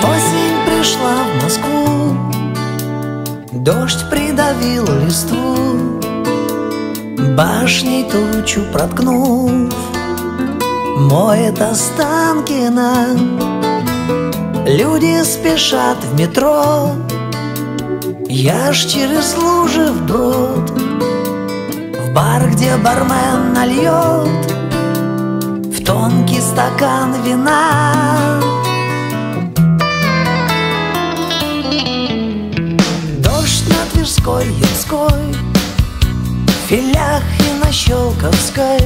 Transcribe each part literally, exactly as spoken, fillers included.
Осень пришла в Москву, дождь придавил листву, башней тучу проткнув, моет Останкино. Люди спешат в метро, я ж через лужи вброд, в бар, где бармен нальет в тонкий стакан вина. Дождь на Тверской, Ямской, Филях и на Щелковской.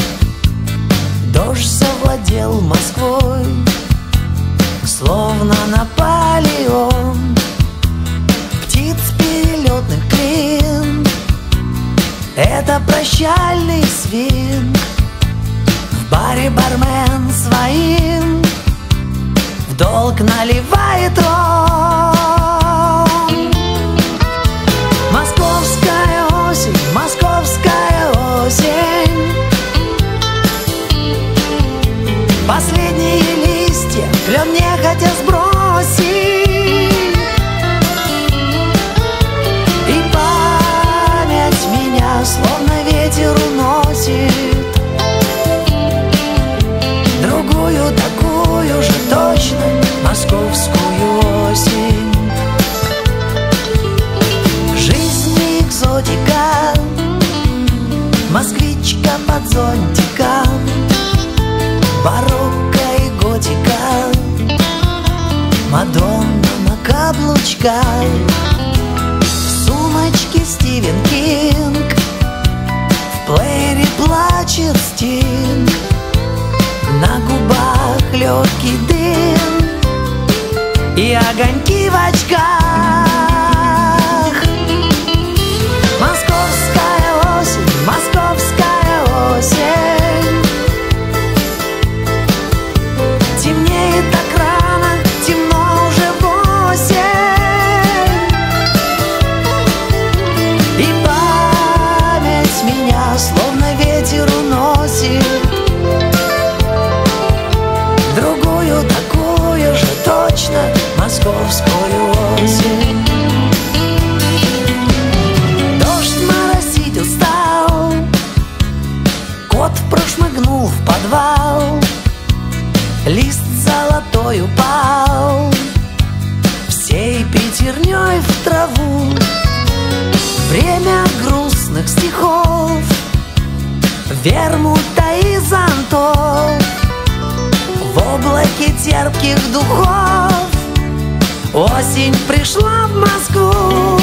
Дождь завладел Москвой, словно Наполеон. Птиц перелетных клин — это прощальный свинг. В баре бармен своим в долг наливает ром. Московская осень, московская осень, последние листья клен нехотя сбросить, и память меня словно ветер уносит. Другую такую же точно московскую осень. Жизнь не экзотика, москвичка под зонтиком, барокко и готика, Мадонна на каблучках, в сумочке Стивен Кинг, в плеере плачет Стинг, на губах легкий дым и огоньки в очках. Московская осень, московская осень, темнеет так рано, темно уже восемь, и память меня словно ветер уносит. Другую такую же точно московскую осень. Дождь моросить устал, кот прошмыгнул в подвал, лист золотой упал всей пятерней в траву. Время грустных стихов, вермута и зонтов, в облаке терпких духов осень пришла в Москву.